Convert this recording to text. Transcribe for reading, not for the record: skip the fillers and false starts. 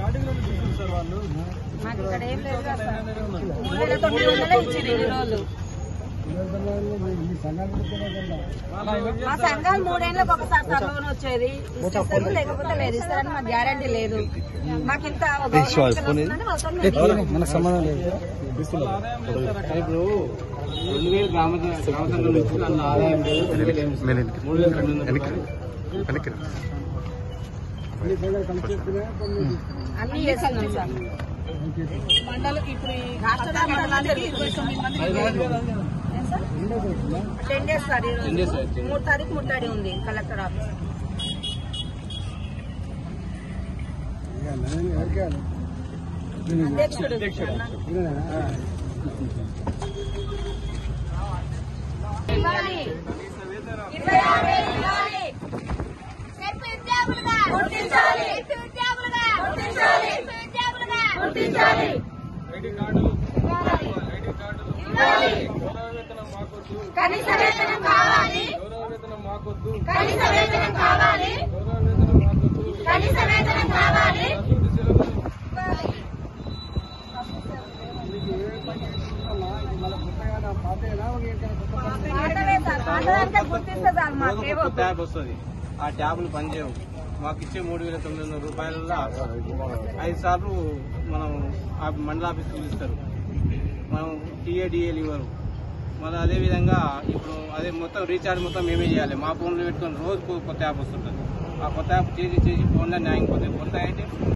మాకు ఇక్కడ ఏం లేదు కదా సార్. 3,900 ఇచ్చింది ఈ రోజు. మా సంఘాలు 3 ఏళ్ళకి ఒకసారి లోన్ వచ్చేది, ఇస్తారు లేకపోతే లేదు, ఇస్తారని మాకు గ్యారంటీ లేదు. మాకు ఇంత మనకు సంబంధం లేదు. ఇప్పుడు 2,000 గ్రామ సంఘం నుంచి నన్ను ఆదాయం లేదు, 3,200 అన్ని చేస్తున్నాం సార్. మండలం ఇప్పుడు రాష్ట్ర మండలానికి 29 మంది 10 డేస్ సార్. 3 తారీఖు ముట్టడి ఉంది కలెక్టర్ ఆఫీస్. అధ్యక్షుడు ఇవ్వాలి, 26,000 ఇవ్వాలి. గుర్తించాలి, గుర్తించాలి. కనీస వేతనం కావాలి, కనీస వేతనం కావాలి, కనీస వేతనం కావాలి. గుర్తిస్తే చాలు. మాకు ట్యాబ్ వస్తుంది, ఆ ట్యాబ్లు పనిచేయవు. మాకు ఇచ్చే 3,900 రూపాయలలో 5 సార్లు మనం మండల ఆఫీస్కి పిలుస్తారు. మనం టీఏడిఏలు ఇవ్వరు. మళ్ళీ అదేవిధంగా ఇప్పుడు అదే మొత్తం రీఛార్జ్ మొత్తం మేమే చేయాలి. మా ఫోన్లో పెట్టుకొని రోజు కొత్త యాప్ వస్తుంటుంది. ఆ కొత్త యాప్ చేసి ఫోన్లో న్యాయం పోతే కొత్త అయితే